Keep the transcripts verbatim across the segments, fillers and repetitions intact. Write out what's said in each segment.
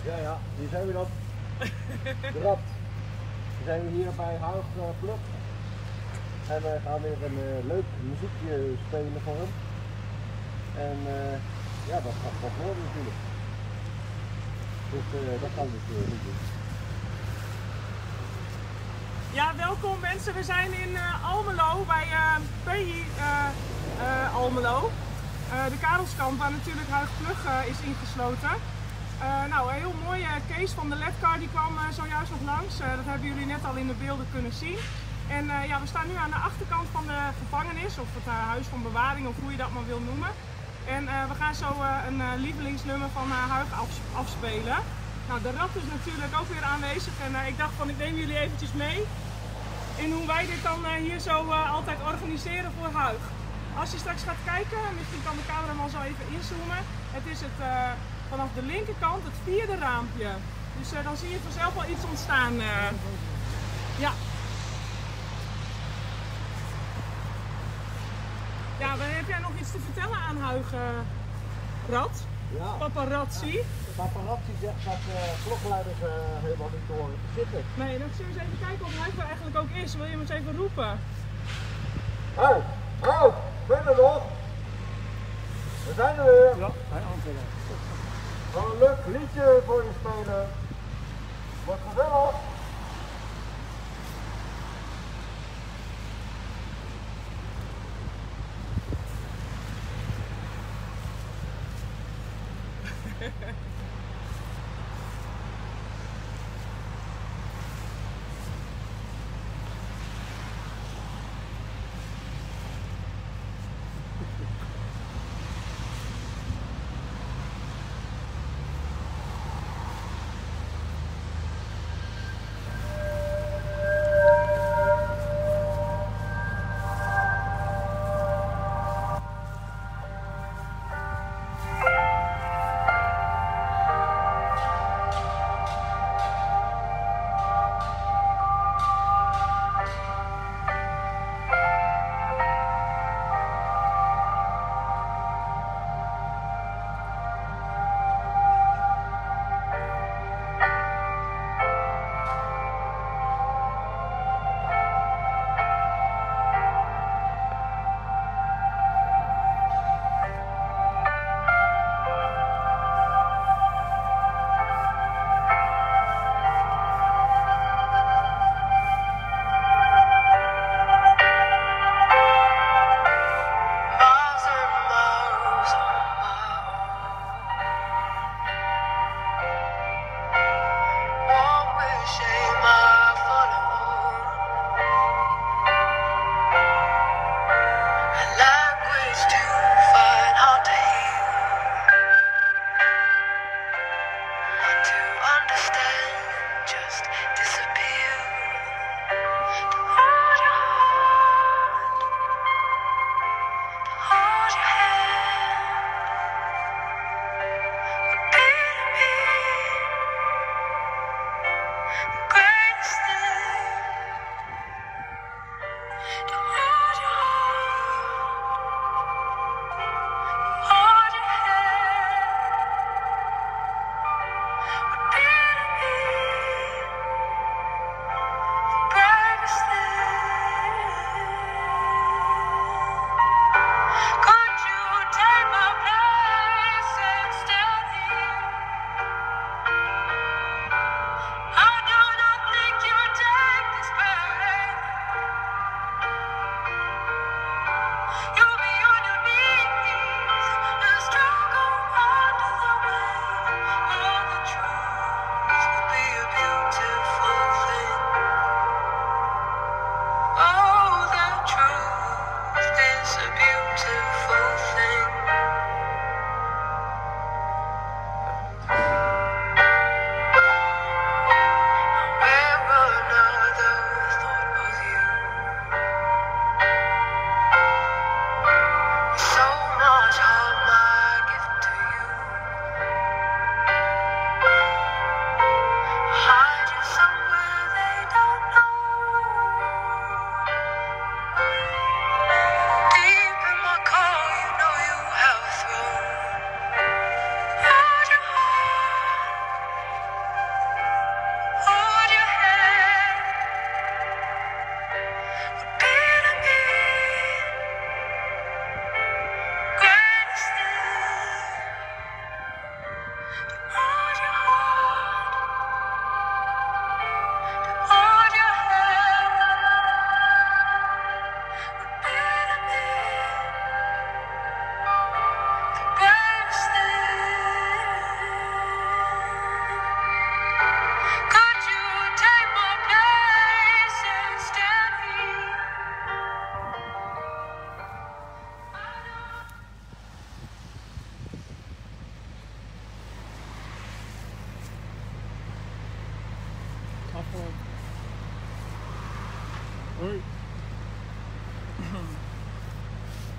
Ja, ja, hier zijn we dan. De rat. We zijn hier bij Haug uh, Plug. En we gaan weer een uh, leuk muziekje spelen voor hem. En uh, ja, dat gaat wat worden natuurlijk. Dus uh, dat gaan we dus uh, niet doen. Ja, welkom mensen. We zijn in uh, Almelo bij uh, P I uh, uh, Almelo. Uh, de Karelskamp waar natuurlijk Haug Plug uh, is ingesloten. Uh, nou, een heel mooie Kees van de Ledcar die kwam uh, zojuist nog langs. Uh, dat hebben jullie net al in de beelden kunnen zien. En uh, ja, we staan nu aan de achterkant van de gevangenis, of het uh, huis van bewaring, of hoe je dat maar wil noemen. En uh, we gaan zo uh, een uh, lievelingsnummer van uh, Haug af, afspelen. Nou, de rat is natuurlijk ook weer aanwezig en uh, ik dacht van ik neem jullie eventjes mee in hoe wij dit dan uh, hier zo uh, altijd organiseren voor Haug. Als je straks gaat kijken, misschien kan de cameraman zo even inzoomen. Het is het uh, vanaf de linkerkant het vierde raampje. Dus uh, dan zie je vanzelf al iets ontstaan. Uh. Ja. Ja, dan heb jij nog iets te vertellen aan Haug, uh, Rat? Ja. Paparazzi. Ja, paparazzi zegt dat uh, klokkenluiders uh, helemaal niet te horen te zitten. Nee, dan zullen we eens even kijken of hij er eigenlijk ook is. Wil je hem eens even roepen? Hou, hou, ben er nog? We zijn er weer. Ja, hij antwoordt. We gaan een leuk liedje voor je spelen. Wordt gezellig.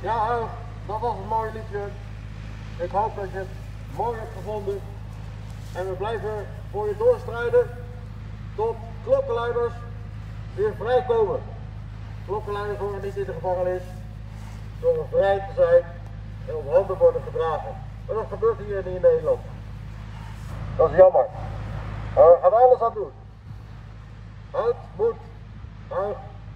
Ja, Huig, dat was een mooi liedje. Ik hoop dat je het mooi hebt gevonden. En we blijven voor je doorstrijden tot klokkenluiders weer vrijkomen. Klokkenluiders worden niet in de gevangenis, door vrij te zijn en op handen worden gedragen. Maar dat gebeurt hier niet in Nederland. Dat is jammer. Maar we gaan alles aan doen. Houd, moed, Huig.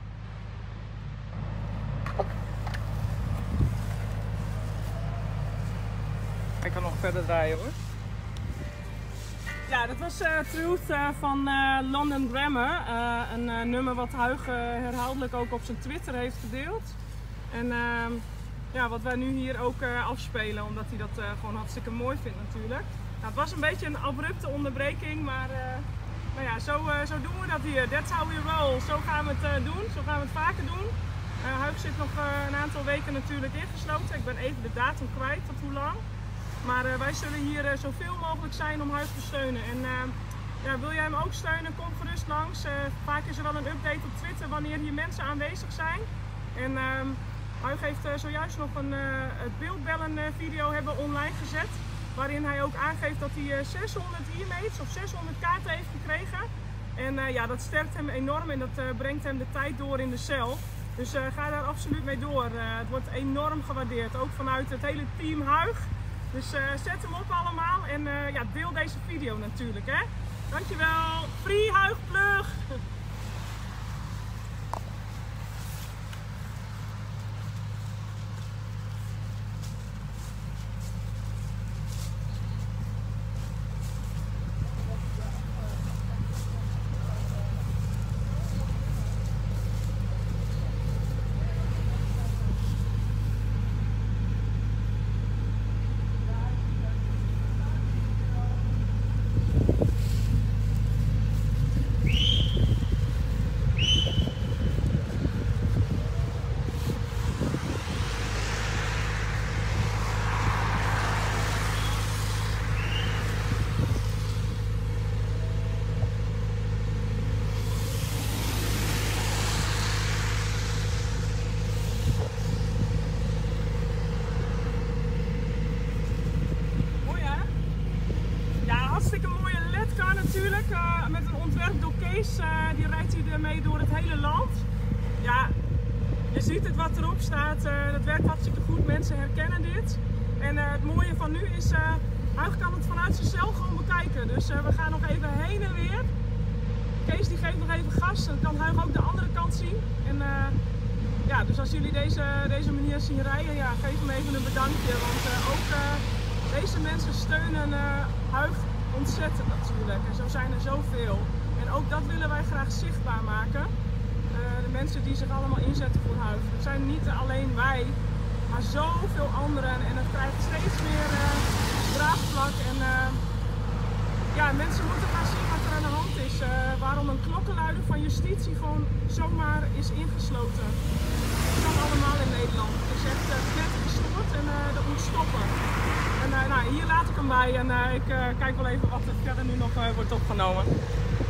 Ik kan nog verder draaien hoor. Ja, dat was uh, Truth uh, van uh, London Grammar. Uh, een uh, nummer wat Huig uh, herhaaldelijk ook op zijn Twitter heeft gedeeld. En uh, ja, wat wij nu hier ook uh, afspelen, omdat hij dat uh, gewoon hartstikke mooi vindt natuurlijk. Nou, het was een beetje een abrupte onderbreking, maar uh, nou ja, zo, uh, zo doen we dat hier. That's how we roll. Zo gaan we het uh, doen, zo gaan we het vaker doen. Uh, Huig zit nog uh, een aantal weken natuurlijk ingesloten. Ik ben even de datum kwijt, tot hoe lang. Maar uh, wij zullen hier uh, zoveel mogelijk zijn om Huig te steunen. En uh, ja, wil jij hem ook steunen, kom gerust langs. Uh, vaak is er wel een update op Twitter wanneer hier mensen aanwezig zijn. En uh, Huig heeft uh, zojuist nog een uh, het beeldbellen uh, video hebben online gezet. Waarin hij ook aangeeft dat hij uh, zeshonderd e-mails of zeshonderd kaarten heeft gekregen. En uh, ja, dat sterkt hem enorm en dat uh, brengt hem de tijd door in de cel. Dus uh, ga daar absoluut mee door. Uh, het wordt enorm gewaardeerd, ook vanuit het hele team Huig. Dus uh, zet hem op allemaal en uh, ja, deel deze video natuurlijk, hè. Dankjewel. Free Huig Plug! Natuurlijk, uh, met een ontwerp door Kees, uh, die rijdt hier ermee door het hele land. Ja, je ziet het wat erop staat, uh, dat werkt hartstikke goed, mensen herkennen dit. En uh, het mooie van nu is, uh, Huig kan het vanuit zijn cel gewoon bekijken. Dus uh, we gaan nog even heen en weer. Kees die geeft nog even gas, dan kan Huig ook de andere kant zien. En uh, ja, dus als jullie deze, deze manier zien rijden, ja, geef hem even een bedankje. Want uh, ook uh, deze mensen steunen uh, Huig ontzettend natuurlijk. En zo zijn er zoveel. En ook dat willen wij graag zichtbaar maken. Uh, de mensen die zich allemaal inzetten voor Huig. Het zijn niet alleen wij, maar zoveel anderen. En het krijgt steeds meer uh, draagvlak. En uh, ja, mensen moeten gaan zien wat er aan de hand is. Uh, waarom een klokkenluider van justitie gewoon zomaar is ingesloten. Dat kan allemaal in Nederland. Het is echt uh, net gestoord en uh, dat moet stoppen. En uh, nou, hier laat ik hem bij en uh, ik uh, kijk wel even wat er verder nu nog uh, wordt opgenomen.